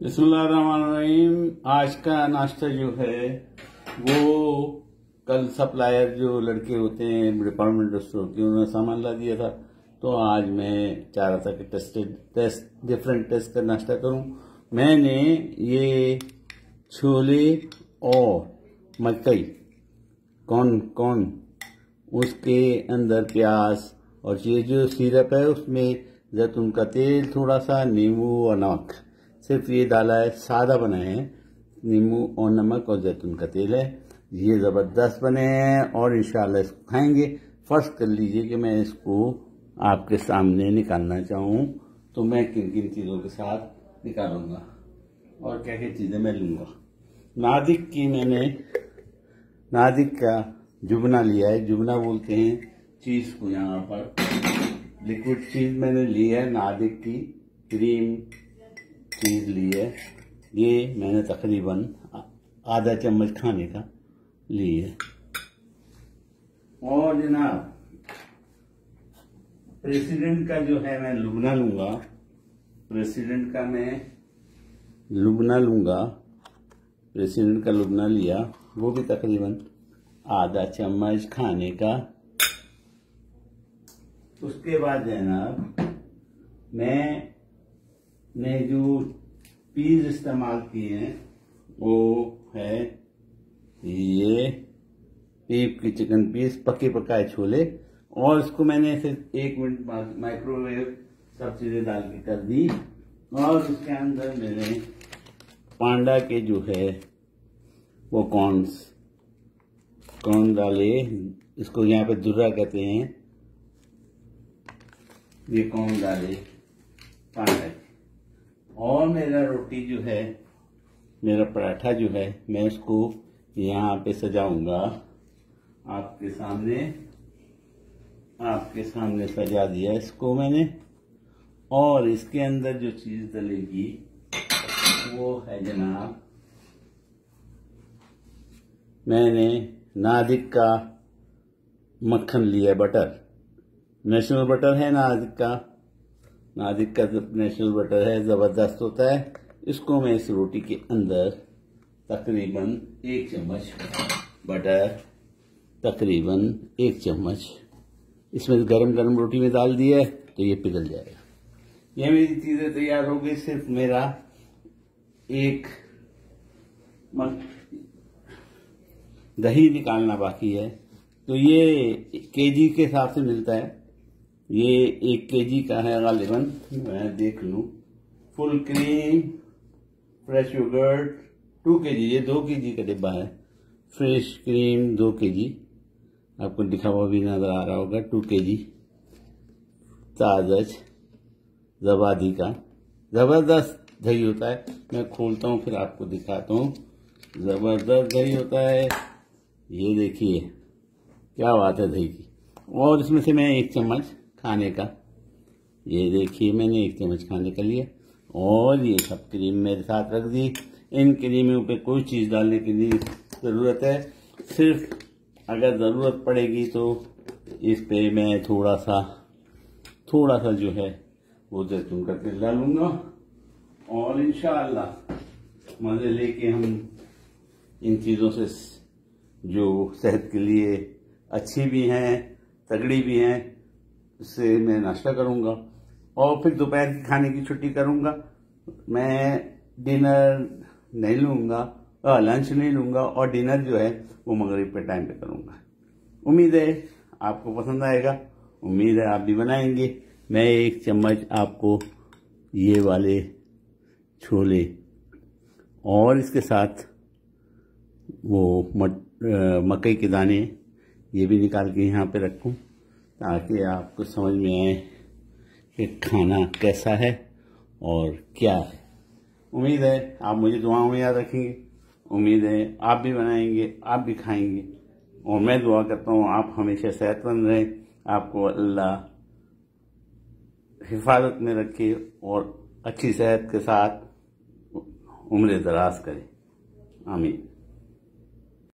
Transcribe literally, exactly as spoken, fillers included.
बिस्मिल्लाहिर्रहमानिर्रहीम। आज का नाश्ता जो है वो कल सप्लायर जो लड़के होते हैं डिपार्टमेंटल स्टोर की, उन्होंने सामान ला दिया था, तो आज मैं चाह रहा था कि टेस्टेड टेस्ट डिफरेंट टेस्ट का नाश्ता करूं। मैंने ये छोले और मकई कौन कौन उसके अंदर प्याज और ये जो सिरप है उसमें जैतून का तेल, थोड़ा सा नींबू और नमक, सिर्फ ये डाला है, सादा बनाए हैं। नींबू और नमक और जैतून का तेल है। ये ज़बरदस्त बने हैं और इंशाल्लाह इसको खाएंगे। फर्ज कर लीजिए कि मैं इसको आपके सामने निकालना चाहूँ तो मैं किन किन चीज़ों के साथ निकालूंगा और क्या क्या चीज़ें मैं लूँगा। नादिक की मैंने नादिक का जुबना लिया है। जुबना बोलते हैं चीज़ को, यहाँ पर लिक्विड चीज़ मैंने ली है। नादिक की क्रीम चीज़ ली है। ये मैंने तकरीबन आधा चम्मच खाने का ली है। और जनाब प्रेसिडेंट का जो है मैं लुबना लूंगा। प्रेसिडेंट का मैं लुबना लूंगा। प्रेसिडेंट का लुबना लिया, वो भी तकरीबन आधा चम्मच खाने का। उसके बाद जनाब मैं ने जो पीस इस्तेमाल किए हैं वो है ये पीप की चिकन पीस, पके पकाए छोले, और इसको मैंने सिर्फ एक मिनट बाद माइक्रोवेव सब चीज़ें डाल के कर दी। और उसके अंदर मैंने पांडा के जो है वो कॉर्न्स कॉर्न डाले। इसको यहाँ पे दुर्रा कहते हैं। ये कॉर्न डाले पांडा के। और मेरा रोटी जो है, मेरा पराठा जो है, मैं इसको यहाँ पे सजाऊंगा आपके सामने। आपके सामने सजा दिया इसको मैंने। और इसके अंदर जो चीज डलेगी वो है जनाब, मैंने नादिक का मक्खन लिया, बटर, नेशनल बटर है नादिक का। नादिक का नेशनल बटर है, ज़बरदस्त होता है। इसको मैं इस रोटी के अंदर तकरीबन एक चम्मच बटर, तकरीबन एक चम्मच इसमें गरम गरम रोटी में डाल दिया है तो ये पिघल जाएगा। ये मेरी चीज़ें तैयार हो गई। सिर्फ मेरा एक दही निकालना बाकी है। तो ये केजी के हिसाब से मिलता है। ये एक केजी का है गालिबन, मैं देख लूँ। Full cream fresh yogurt two KG, ये दो केजी का डिब्बा है। फ्रेश क्रीम दो केजी, आपको दिखा हुआ भी नजर आ रहा होगा। टू केजी ताज़ज ज़बादी का ज़बरदस्त दही होता है। मैं खोलता हूँ फिर आपको दिखाता हूँ। ज़बरदस्त दही होता है। ये देखिए क्या बात है दही की। और इसमें से मैं एक चम्मच खाने का, ये देखिए मैंने एक चम्मच खाने का लिया। और ये सब क्रीम मेरे साथ रख दी। इन क्रीमों पे कोई चीज़ डालने की नहीं ज़रूरत है। सिर्फ अगर ज़रूरत पड़ेगी तो इस पे मैं थोड़ा सा थोड़ा सा जो है वो जैतून का तेल डालूंगा। और इंशाअल्लाह मज़े लेके हम इन चीज़ों से जो सेहत के लिए अच्छी भी हैं, तगड़ी भी हैं, इससे मैं नाश्ता करूंगा। और फिर दोपहर की खाने की छुट्टी करूंगा। मैं डिनर नहीं लूंगा, लंच नहीं लूंगा, और डिनर जो है वो मगरिब के टाइम पे करूंगा। उम्मीद है आपको पसंद आएगा। उम्मीद है आप भी बनाएंगे। मैं एक चम्मच आपको ये वाले छोले और इसके साथ वो मट मकई के दाने ये भी निकाल के यहाँ पे रखूँ ताकि आपको समझ में आए कि खाना कैसा है और क्या है। उम्मीद है आप मुझे दुआओं में याद रखेंगे। उम्मीद है आप भी बनाएंगे, आप भी खाएंगे। और मैं दुआ करता हूँ आप हमेशा सेहतमंद रहें, आपको अल्लाह हिफाजत में रखे और अच्छी सेहत के साथ उम्र दराज करे। आमीन।